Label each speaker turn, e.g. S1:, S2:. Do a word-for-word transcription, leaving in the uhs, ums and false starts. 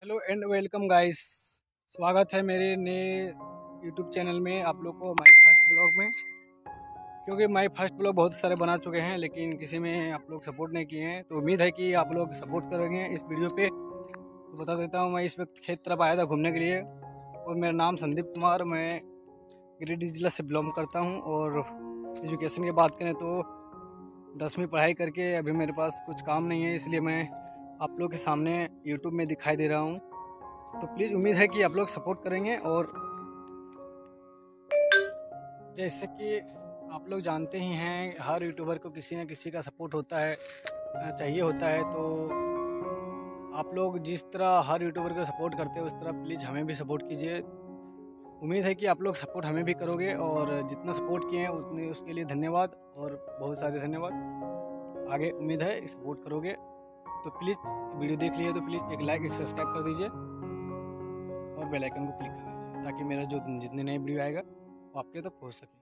S1: Hello and welcome guys. स्वागत है मेरे नए यूट्यूब चैनल में आप लोग को, माय फर्स्ट ब्लॉग में। क्योंकि माय फर्स्ट ब्लॉग बहुत सारे बना चुके हैं लेकिन किसी में आप लोग सपोर्ट नहीं किए हैं, तो उम्मीद है कि आप लोग सपोर्ट करेंगे इस वीडियो पे। तो बता देता हूँ, मैं इस वक्त खेत तरफ आया था घूमने के लिए और मेरा नाम संदीप कुमार, मैं गिरिडीह जिला से बिलोंग करता हूँ। और एजुकेशन की बात करें तो दसवीं पढ़ाई करके अभी मेरे पास कुछ काम नहीं है, इसलिए मैं आप लोग के सामने यूट्यूब में दिखाई दे रहा हूँ। तो प्लीज़ उम्मीद है कि आप लोग सपोर्ट करेंगे। और जैसे कि आप लोग जानते ही हैं, हर यूट्यूबर को किसी न किसी का सपोर्ट होता है, चाहिए होता है। तो आप लोग जिस तरह हर यूट्यूबर को सपोर्ट करते हैं उस तरह प्लीज़ हमें भी सपोर्ट कीजिए। उम्मीद है कि आप लोग सपोर्ट हमें भी करोगे, और जितना सपोर्ट किए हैं उतने उसके लिए धन्यवाद, और बहुत सारे धन्यवाद। आगे उम्मीद है सपोर्ट करोगे। तो प्लीज़ वीडियो देख लिए तो प्लीज़ एक लाइक एक सब्सक्राइब कर दीजिए और बेल आइकन को क्लिक कर दीजिए, ताकि मेरा जो जितने नए वीडियो आएगा वो आपके तक पहुंच सके।